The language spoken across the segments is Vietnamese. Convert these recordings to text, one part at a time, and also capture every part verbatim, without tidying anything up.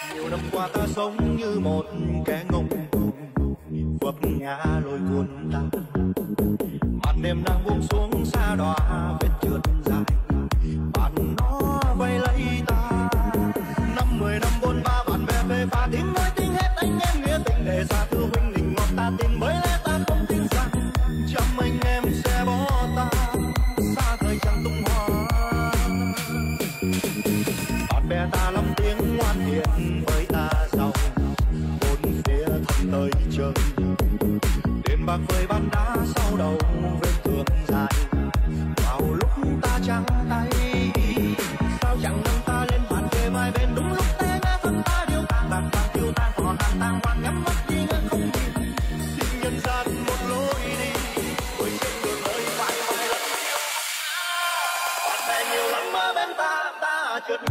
Nhiều năm qua ta sống như một kẻ ngông vấp ngã lối cuốn ta, màn đêm đang buông xuống xa đọa vết trượt dài, bạn nó vây lấy ta. Năm mười năm bôn ba bạn bè về phá tiếng nói tiếng hết anh em nghĩa tình để xa thư huynh đình ngọt ta tin bởi lẽ ta không tin rằng trăm anh em sẽ bỏ ta xa thời chẳng tung hoa. Bạn bè ta lắm tiếng ngoan hiền với ta giàu bốn phía thăm tới trời, đêm bạc phơi ban đá sau đầu vết thương dài vào lúc ta trắng tay. Sao chẳng nâng ta lên bàn kề vai bên đúng lúc té ngã thân ta điêu tàn bạc vàng tiêu tan còn tàn tàn hoang nhắm mắt đi ngang không nhìn. Xin nhân gian một lối đi tôi trên đường nơi vai vai lần yêu. Bạn bè nhiều lắm ở bên ta ta trượt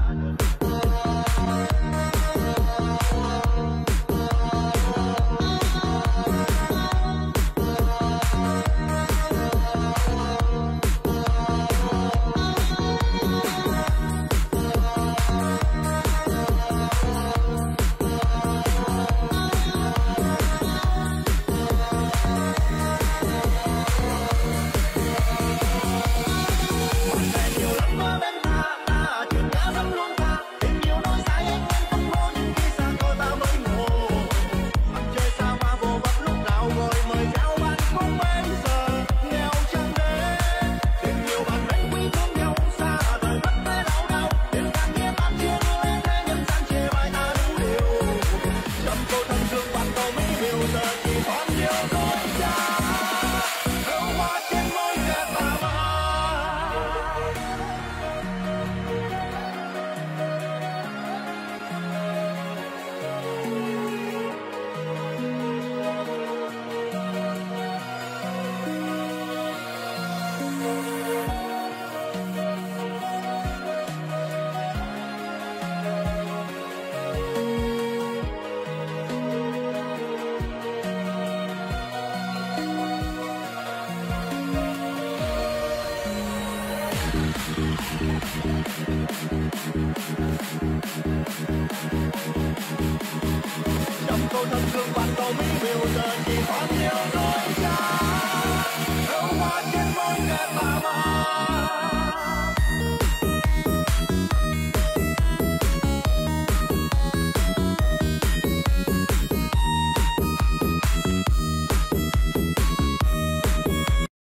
trong câu thân thương bạn câu mỹ miều giờ chỉ còn yêu đôi ta. Đâu qua trên môi kẻ ta mà